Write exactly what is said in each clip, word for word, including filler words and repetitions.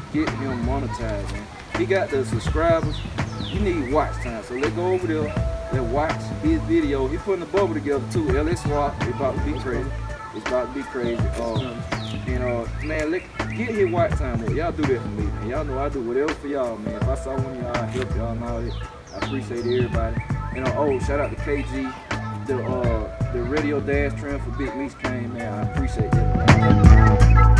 get him monetized, man. He got the subscribers. You need watch time, so let's go over there. Let's watch his video. He putting the bubble together too. L S Rock, it's about to be crazy. It's about to be crazy. Um, and uh, man, let get his watch time up. Y'all do that for me, man. Y'all know I do whatever for y'all, man. If I saw one of y'all, I help y'all and all that. I appreciate everybody. And uh, oh, shout out to K G, the uh, the radio dash trim for Big Meats came, man. I appreciate that.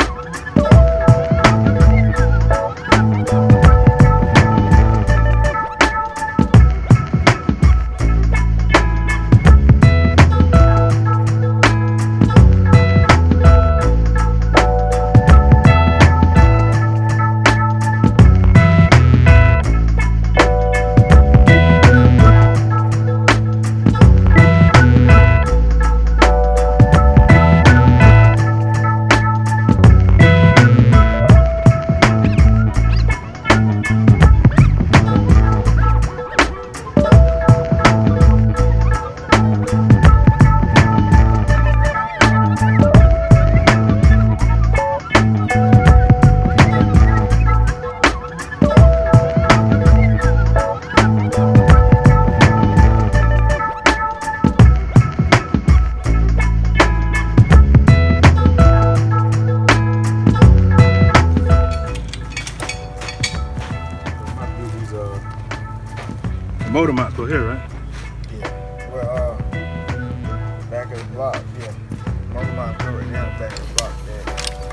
Motor mount go here, right? Yeah. Well, uh, back of the block, yeah. Motor mount go right now, back of the block there.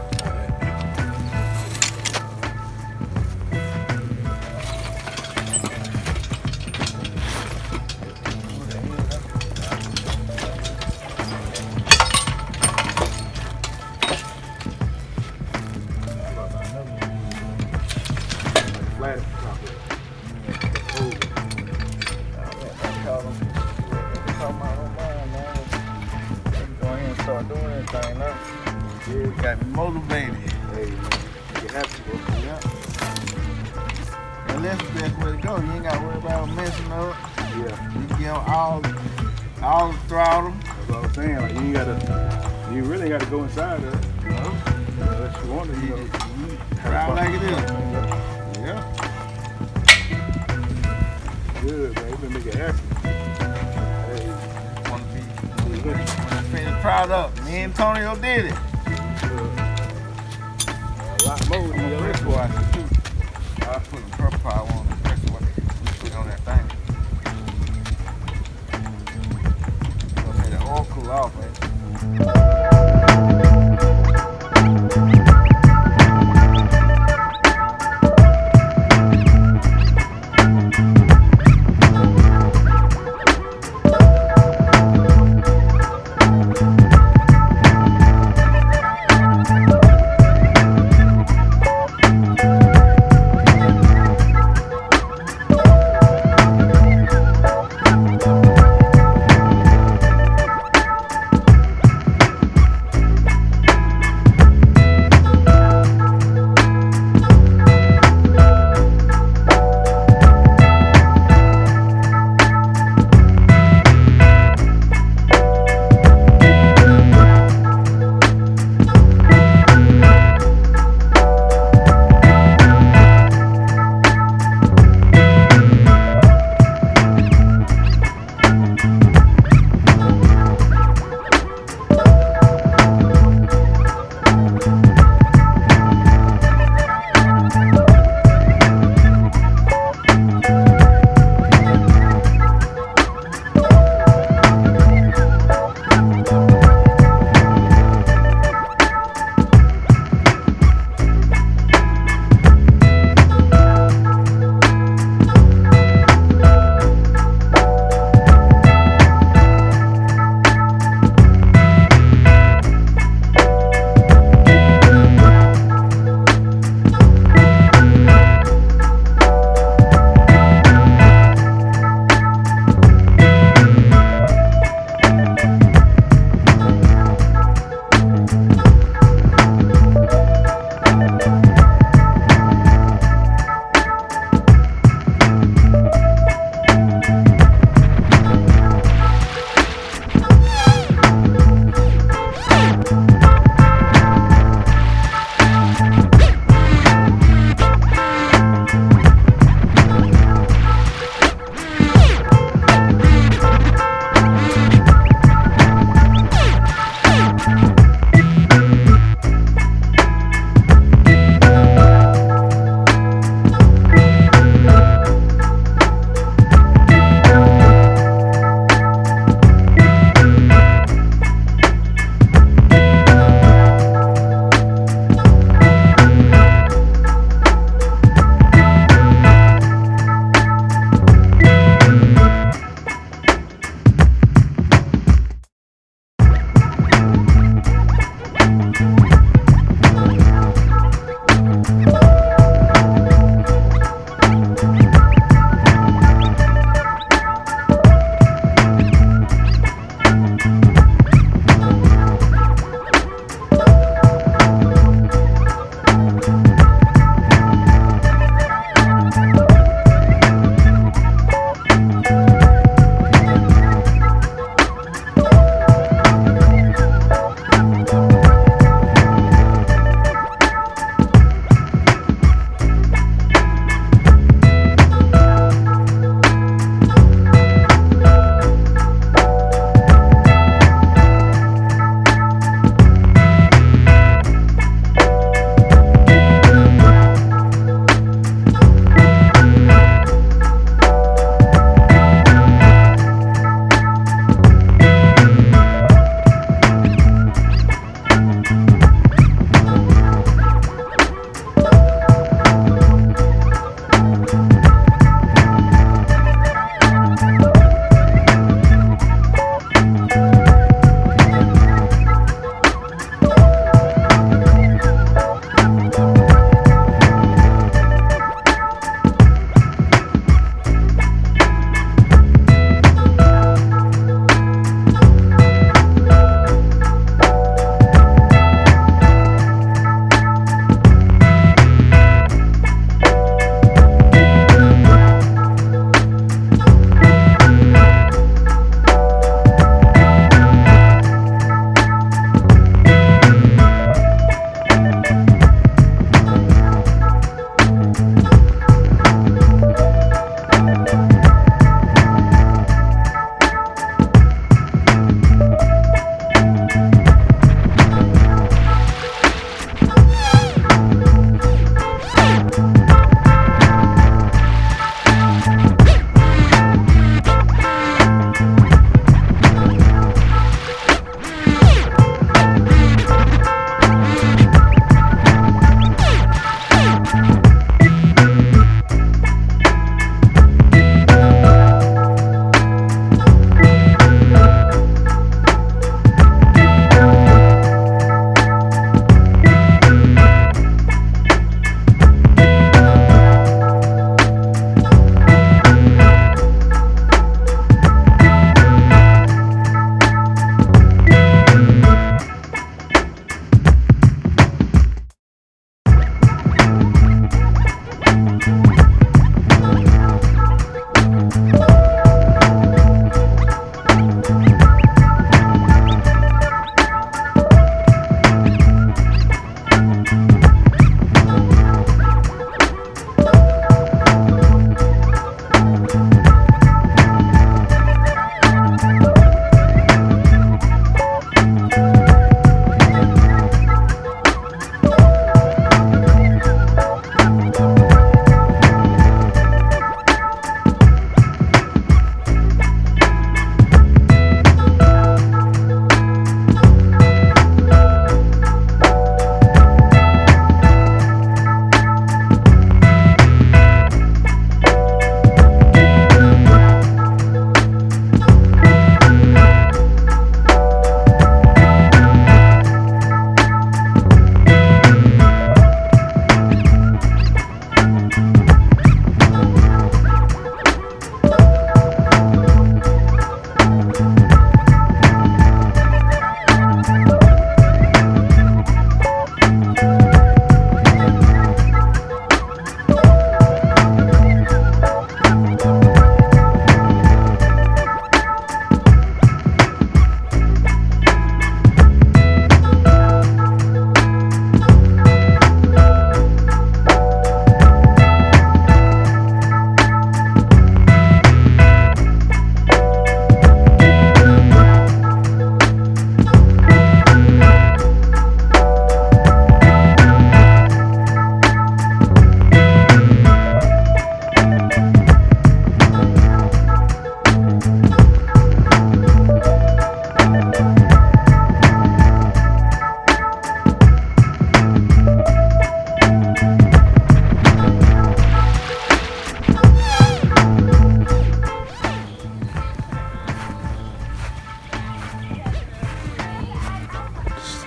Start doing anything now. Yeah, you got me motivated. Hey, man. You have to work it out. And that's the best way to go. You ain't got to worry about messing up. Yeah. You can get on all, all the throttle. That's what I'm saying. Like, you ain't got to, you really got to go inside of it. No. Unless you want to, you know. Ride like it is. Yeah. Good, man. You been making it happen. Proud of me. Antonio did it. A lot more than the rest boy too. I put the purple power on the rest one. Put on that thing. Okay, the oil cool off, man.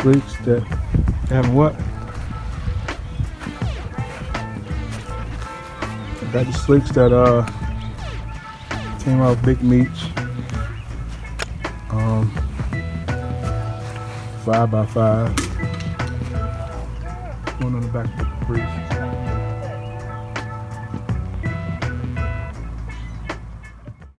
slicks that have what? I got the slicks that uh came out Big Meats. Um, five by five. One on the back.